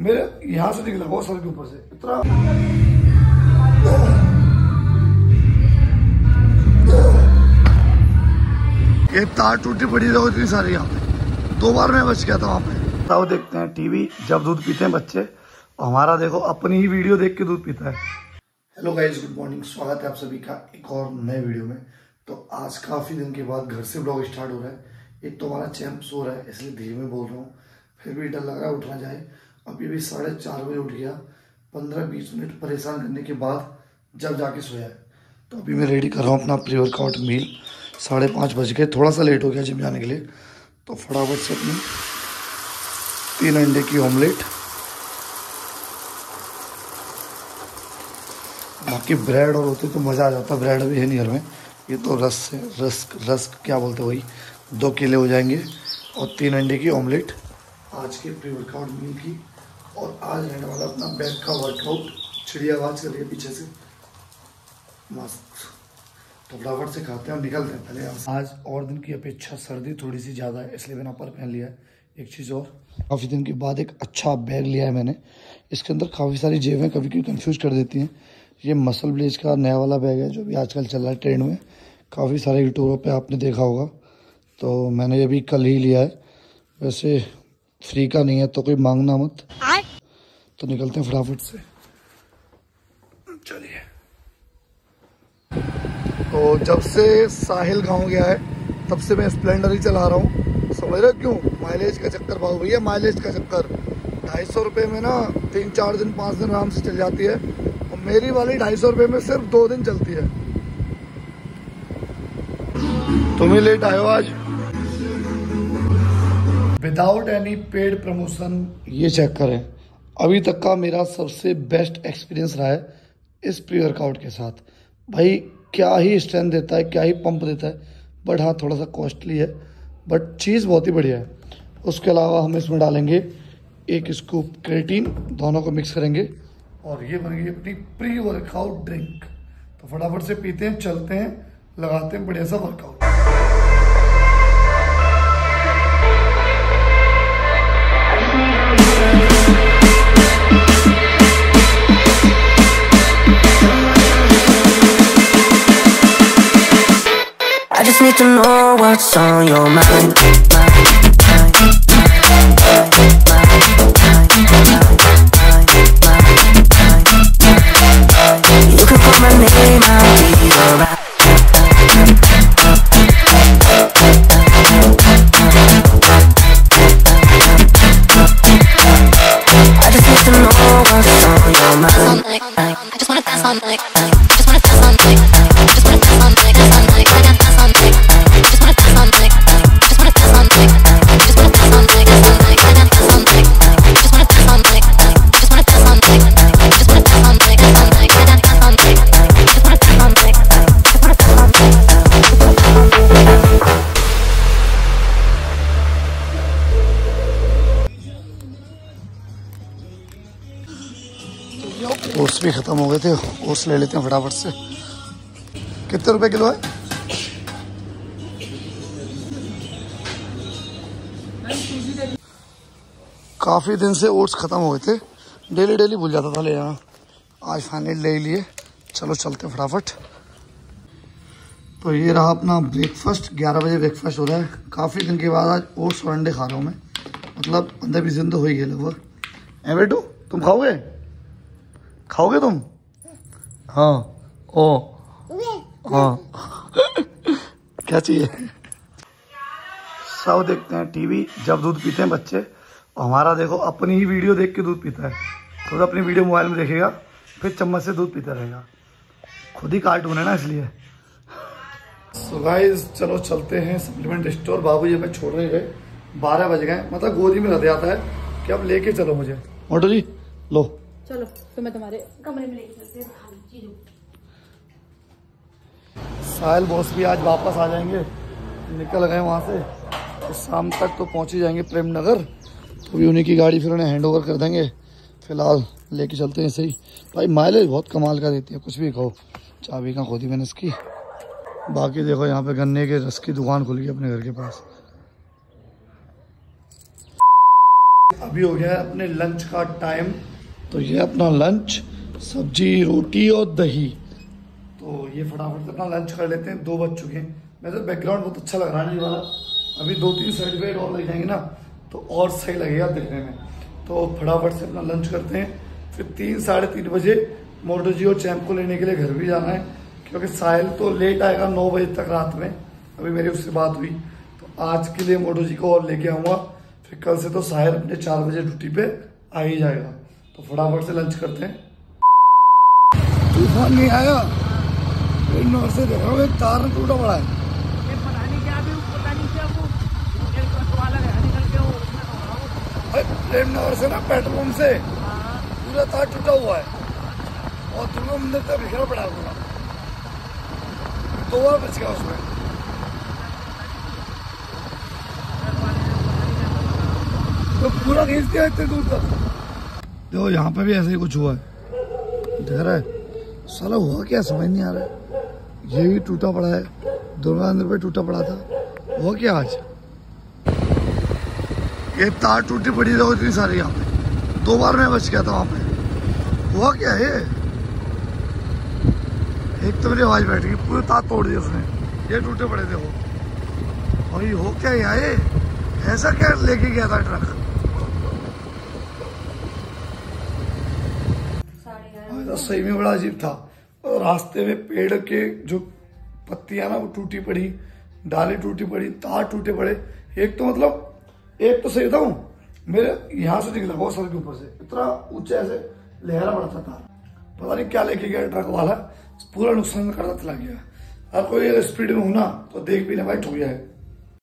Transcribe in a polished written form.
मेरे यहाँ से निकला वो सर के ऊपर से इतना। ये तार टूटी पड़ी रहो इतनी सारी यहाँ पे। 2 बार मैं बच गया था वहाँ पे। ताऊ देखते हैं टीवी जब दूध पीते हैं बच्चे, हमारा देखो अपनी ही वीडियो देख के दूध पीता है। हेलो गाइस, गुड मॉर्निंग, स्वागत है आप सभी का एक और नए वीडियो में। तो आज काफ़ी दिन के बाद घर से ब्लॉग स्टार्ट हो रहा है। एक तो हमारा चैंप सो रहा है इसलिए धीरे में बोल रहा हूँ, फिर भी डर लग रहा है उठना जाए। अभी भी 4:30 बजे उठ गया, 15-20 मिनट परेशान करने के बाद जब जाके सोया है। तो अभी मैं रेडी कर रहा हूँ अपना प्री वर्कआउट मील। 5:30 बज गए, थोड़ा सा लेट हो गया जिम जाने के लिए। तो फटाफट से अपनी 3 अंडे की ऑमलेट, बाकी ब्रेड और होते तो मज़ा आ जाता। ब्रेड भी है नहीं घर में, ये तो रस्क क्या बोलते वही 2 केले हो जाएंगे और 3 अंडे की ऑमलेट आज के प्री वर्कआउट मील की। और आज रहने वाला अपना बैक का वर्कआउट। चिड़िया आवाज़ कर रही है पीछे से, मस्त। तो फटाफट से खाते हैं और निकलते हैं पहले। आज और दिन की अपेक्षा सर्दी थोड़ी सी ज़्यादा है इसलिए मैंने अपर पहन लिया है। एक चीज़ और, काफ़ी दिन के बाद एक अच्छा बैग लिया है मैंने। इसके अंदर काफ़ी सारी जेबें कभी कभी कंफ्यूज कर देती हैं। ये मसल ब्लेज का नया वाला बैग है जो भी आजकल चल रहा है ट्रेंड में। काफ़ी सारे यूट्यूबर पे आपने देखा होगा, तो मैंने ये भी कल ही लिया है। वैसे फ्री का नहीं है तो कोई मांगना मत। तो निकलते हैं फटाफट से, चलिए। तो जब से साहिल गाँव गया है तब से मैं स्प्लेंडर ही चला रहा हूँ। समझ रहे क्यों? माइलेज का चक्कर भाव भैया, माइलेज का चक्कर। 250 रुपये में ना 3-4 दिन 5 दिन आराम से चल जाती है। और मेरी वाली 250 रुपये में सिर्फ 2 दिन चलती है। तुम्हें लेट आयो आज विदाउट एनी पेड प्रमोशन। ये चेक करें, अभी तक का मेरा सबसे बेस्ट एक्सपीरियंस रहा है इस प्री वर्कआउट के साथ। भाई क्या ही स्ट्रेंथ देता है, क्या ही पंप देता है। बट हाँ, थोड़ा सा कॉस्टली है, बट चीज़ बहुत ही बढ़िया है। उसके अलावा हम इसमें डालेंगे 1 स्कूप क्रेटीन, दोनों को मिक्स करेंगे और ये बन गई अपनी प्री वर्कआउट ड्रिंक। तो फटाफट से पीते हैं, चलते हैं, लगाते हैं बढ़िया सा workout. I just need to know what's on your mind. You can call my name, I'll be alright. I just need to know what's on your mind. I just wanna dance all night. I just wanna dance all night. I just wanna dance all night. Dance all night. I got dance all night. I just wanna dance all night. I just wanna dance all night. I just wanna dance all night. Dance all night. I got dance all night. I just wanna dance all night. I just wanna dance all night. I just wanna dance all night. Dance all night. I got dance all night. I just wanna dance all night. I just wanna dance all night. Oats भी ख़त्म हो गए थे, oats ले लेते हैं फटाफट से। कितने रुपए किलो है? काफ़ी दिन से ओट्स ख़त्म हो गए थे, डेली भूल जाता था ले जाना। आज फाइनली ले लिए। चलो चलते हैं फटाफट। तो ये रहा अपना ब्रेकफास्ट। 11 बजे ब्रेकफास्ट हो रहा है। काफ़ी दिन के बाद आज ओट्स और अंडे खा रहा हूँ मैं, मतलब अंदर भी जिंदा हो ही गया लगभग। ए बेटू, तुम खाओगे तुम? हाँ, ओ हाँ। क्या चाहिए? सब देखते हैं टीवी जब दूध पीते हैं बच्चे। और हमारा देखो अपनी ही वीडियो देख के दूध पीता है। खुद अपनी वीडियो मोबाइल में देखेगा, फिर चम्मच से दूध पीता रहेगा। खुद ही कार्टून है ना, इसलिए। सो गाइस, चलो चलते हैं सप्लीमेंट स्टोर। बाबूजी हमें छोड़ रहे गए, 12 बज गए। मतलब गोदी में रह जाता है कि अब लेके चलो मुझे। मोटू जी लो, चलो तो मैं तुम्हारे कमरे में लेके चलती हूँ। साहिल बॉस भी आज वापस आ जाएंगे, निकल गए वहाँ से। तो शाम तक तो पहुँच ही जाएंगे प्रेम नगर। तो भी उन्हीं की गाड़ी फिर उन्हें हैंड ओवर कर देंगे। फिलहाल लेके चलते हैं ऐसे ही। भाई माइलेज बहुत कमाल का देती है, कुछ भी कहो। चाबी कहाँ खो दी मैंने इसकी। बाकी देखो यहाँ पे गन्ने के रस की दुकान खुल गई अपने घर के पास। अभी हो गया है अपने लंच का टाइम। तो ये अपना लंच, सब्जी, रोटी और दही। तो ये फटाफट से अपना लंच कर लेते हैं, 2 बज चुके हैं। वैसे बैकग्राउंड बहुत अच्छा लग रहा है ये वाला। अभी 2-3 सर्टिफिकेट और लग जाएंगे ना तो और सही लगेगा दिखने में। तो फटाफट से अपना लंच करते हैं, फिर 3-3:30 बजे मोटो जी और चैम्प को लेने के लिए घर भी जाना है, क्योंकि साहिल तो लेट आएगा 9 बजे तक रात में। अभी मेरी उससे बात हुई, तो आज के लिए मोटो जी को और लेके आऊँगा। फिर कल से तो साहिल अपने 4 बजे ड्यूटी पे आ ही जाएगा। तो फटाफट से लंच करते हैं। तूफान नहीं आया, नॉर से देखा हुआ तार टूटा पड़ा है। प्रेम नगर से ना पेट्रोल पंप से पूरा तार टूटा हुआ है और दुर्गा मंदिर तक बिखरा पड़ा है पूरा। 2 बार बच गया उसमें। तो पूरा खींच दिया इतने दूर तक। देखो यहाँ पे भी ऐसे ही कुछ हुआ है, दिख रहा है। साला हुआ क्या समझ नहीं आ रहा है। ये भी टूटा पड़ा है, दुर्गा मंदिर पे टूटा पड़ा था। हुआ क्या आज? ये तार टूटी पड़ी रहो इतनी सारी यहाँ पे। 2 बार मैं बच गया था वहाँ पे। हुआ क्या है? एक तो मेरी आवाज बैठ गई, पूरे तार तोड़ दिए उसने। ये टूटे पड़े थे वो। और ये हो क्या यहाँ है? ऐसा क्या लेके गया था ट्रक? सही में बड़ा अजीब था। और रास्ते में पेड़ के जो पत्तियां ना वो टूटी पड़ी, डाली टूटी पड़ी, तार टूटे पड़े। एक तो मतलब एक तो सही था मेरे यहाँ से दिख लगा सर के ऊपर से इतना ऊंचा ऐसे लहरा पड़ा था तार। पता नहीं क्या लेके गया ट्रक वाला, पूरा नुकसान करता चला गया। और कोई स्पीड में हूं ना तो देख भी ना भाई ठुक गया है।